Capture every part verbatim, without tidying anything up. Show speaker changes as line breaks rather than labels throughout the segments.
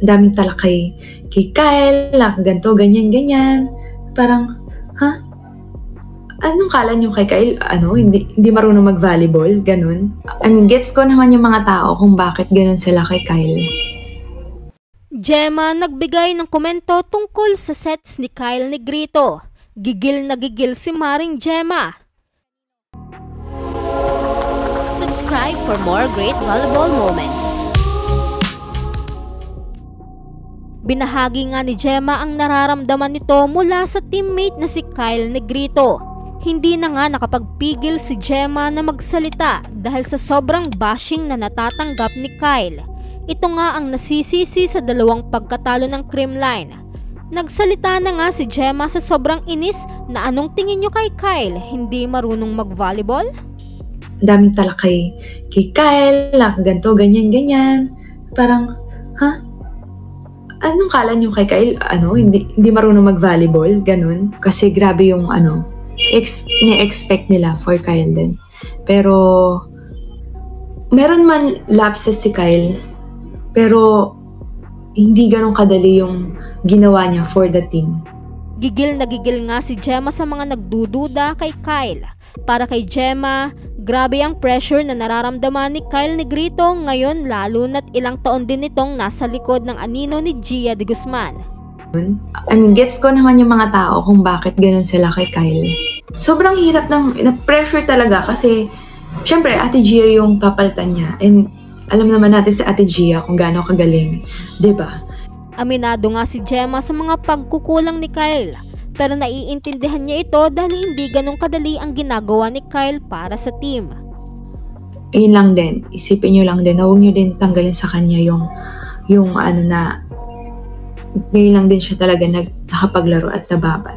Ang daming talak kay, kay Kyle, na ganito, ganyan, ganyan. Parang, ha? Anong kala nyo kay Kyle? Ano, hindi, hindi marunong mag-volleyball? Ganun. I mean, gets ko naman yung mga tao kung bakit ganun sila kay Kyle.
Gemma nagbigay ng komento tungkol sa sets ni Kyle Negrito. Gigil na gigil si Maring Gemma. Subscribe for more great volleyball moments. Binahagi nga ni Gemma ang nararamdaman nito mula sa teammate na si Kyle Negrito. Hindi na nga nakapagpigil si Gemma na magsalita dahil sa sobrang bashing na natatanggap ni Kyle. Ito nga ang nasisisi sa dalawang pagkatalo ng Creamline. Nagsalita na nga si Gemma sa sobrang inis na anong tingin nyo kay Kyle, hindi marunong mag-volleyball?
Daming talak kay, kay Kyle, na ganito, ganyan, ganyan. Parang, ha? Anong kala nyo kay Kyle? Ano, hindi, hindi marunong mag-volleyball? Ganun. Kasi grabe yung ano, ex, ni-expect nila for Kyle din. Pero, meron man lapses si Kyle, pero hindi ganun kadali yung ginawa niya for the team.
Gigil na gigil nga si Gemma sa mga nagdududa kay Kyle. Para kay Gemma, grabe ang pressure na nararamdaman ni Kyle Negrito ngayon, lalo na't ilang taon din itong nasa likod ng anino ni Gia de Guzman.
I mean, gets ko naman yung mga tao kung bakit ganun sila kay Kyle. Sobrang hirap ng na-pressure talaga kasi syempre Ate Gia yung papaltan niya, and alam naman natin si Ate Gia kung gaano kagaling, diba?
Aminado nga si Gemma sa mga pagkukulang ni Kyle, pero naiintindihan niya ito dahil hindi ganun kadali ang ginagawa ni Kyle para sa team.
Ayun lang din, isipin nyo lang din, huwag nyo din tanggalin sa kanya yung, yung ano na, ngayon lang din siya talaga nag, nakapaglaro at nababan.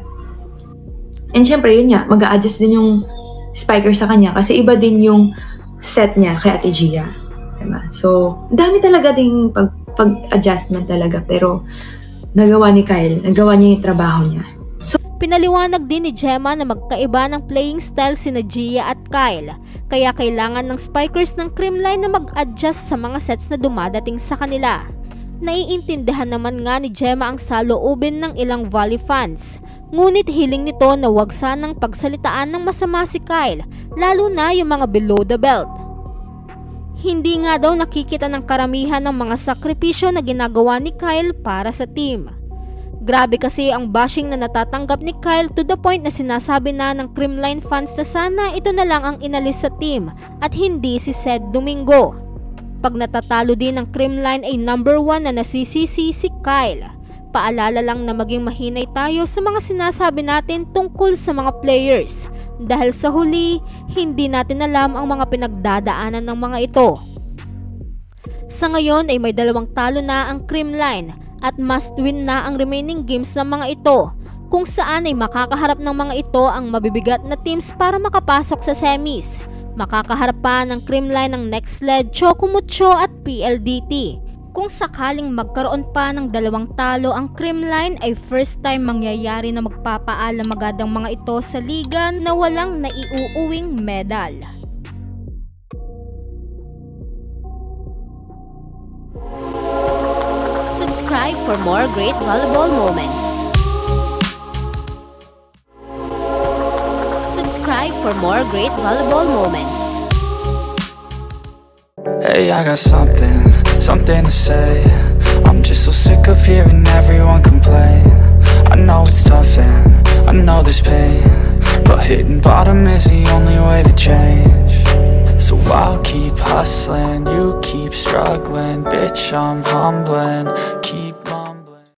And syempre yun nga, mag-a-adjust din yung spiker sa kanya kasi iba din yung set niya kay Ate Gia. Diba? So, dami talaga ding pag, pag-adjustment talaga, pero nagawa ni Kyle, nagawa niya yung trabaho niya. So,
pinaliwanag din ni Gemma na magkaiba ng playing style sina Gia at Kyle, kaya kailangan ng spikers ng Creamline na mag-adjust sa mga sets na dumadating sa kanila. Naiintindihan naman nga ni Gemma ang saloobin ng ilang volley fans, ngunit hiling nito na wag sanang pagsalitaan ng masama si Kyle, lalo na yung mga below the belt. Hindi nga daw nakikita ng karamihan ng mga sakripisyo na ginagawa ni Kyle para sa team. Grabe kasi ang bashing na natatanggap ni Kyle to the point na sinasabi na ng Creamline fans na sana ito na lang ang inalis sa team at hindi si Ced Domingo. Pag natatalo din ng Creamline ay number one na nasisisi si Kyle. Paalala lang na maging mahinay tayo sa mga sinasabi natin tungkol sa mga players. Dahil sa huli, hindi natin alam ang mga pinagdadaanan ng mga ito. Sa ngayon ay may dalawang talo na ang Creamline at must win na ang remaining games ng mga ito, kung saan ay makakaharap ng mga ito ang mabibigat na teams para makapasok sa semis. Makakaharap pa ng Creamline ng Nextled, Choco Mucho at P L D T. Kung sakaling magkaroon pa ng dalawang talo ang Creamline ay first time mangyayari na magpapaalam agad ang mga ito sa liga na walang naiuuwing medal. Subscribe for more great volleyball moments. Subscribe for more great volleyball moments.
Hey, I got something, something to say. I'm just so sick of hearing everyone complain. I know it's tough and I know there's pain, but hitting bottom is the only way to change. So I'll keep hustling, you keep struggling. Bitch, I'm humbling, keep